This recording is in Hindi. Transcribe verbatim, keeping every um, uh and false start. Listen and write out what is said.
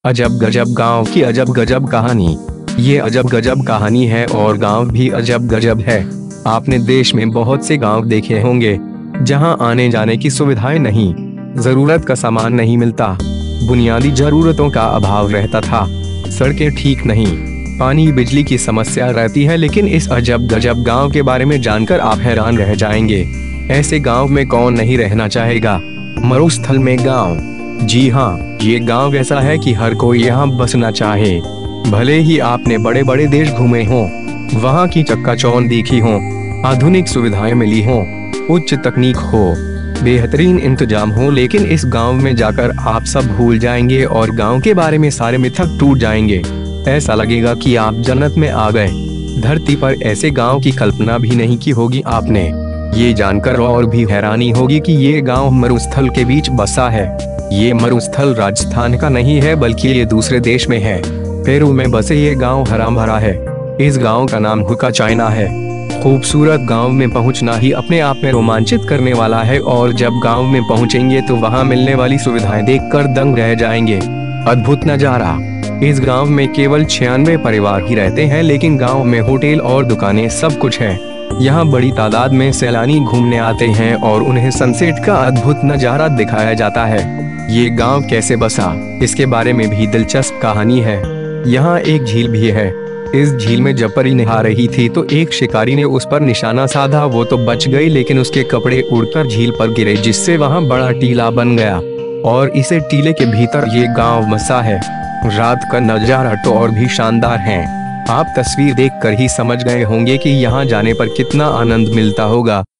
अजब गजब गांव की अजब गजब कहानी। ये अजब गजब कहानी है और गांव भी अजब गजब है। आपने देश में बहुत से गांव देखे होंगे जहां आने जाने की सुविधाएं नहीं, जरूरत का सामान नहीं मिलता, बुनियादी जरूरतों का अभाव रहता था, सड़कें ठीक नहीं, पानी बिजली की समस्या रहती है। लेकिन इस अजब गजब गांव के बारे में जानकर आप हैरान रह जाएंगे। ऐसे गांव में कौन नहीं रहना चाहेगा। मरुस्थल में गांव। जी हाँ, ये गांव ऐसा है कि हर कोई यहाँ बसना चाहे। भले ही आपने बड़े बड़े देश घूमे हों, वहाँ की चक्काचौंध देखी हो, आधुनिक सुविधाएं मिली हों, उच्च तकनीक हो, बेहतरीन इंतजाम हो, लेकिन इस गांव में जाकर आप सब भूल जाएंगे और गांव के बारे में सारे मिथक टूट जाएंगे। ऐसा लगेगा कि आप जन्नत में आ गए। धरती पर ऐसे गांव की कल्पना भी नहीं की होगी आपने। ये जानकर और भी हैरानी होगी कि ये गांव मरुस्थल के बीच बसा है। ये मरुस्थल राजस्थान का नहीं है, बल्कि ये दूसरे देश में है। पेरू में बसे ये गांव हरा भरा है। इस गांव का नाम हुका चाइना है। खूबसूरत गांव में पहुंचना ही अपने आप में रोमांचित करने वाला है और जब गांव में पहुंचेंगे तो वहां मिलने वाली सुविधाएं देखकर दंग रह जाएंगे। अद्भुत नजारा। इस गांव में केवल छियानवे परिवार ही रहते हैं, लेकिन गांव में होटल और दुकानें सब कुछ है। यहाँ बड़ी तादाद में सैलानी घूमने आते हैं और उन्हें सनसेट का अद्भुत नजारा दिखाया जाता है। ये गांव कैसे बसा, इसके बारे में भी दिलचस्प कहानी है। यहाँ एक झील भी है। इस झील में जब परी नहा रही थी तो एक शिकारी ने उस पर निशाना साधा। वो तो बच गई, लेकिन उसके कपड़े उड़कर झील पर गिरे, जिससे वहाँ बड़ा टीला बन गया और इसे टीले के भीतर ये गांव बसा है। रात का नजारा तो और भी शानदार है। आप तस्वीर देखकर ही समझ गए होंगे कि यहाँ जाने पर कितना आनंद मिलता होगा।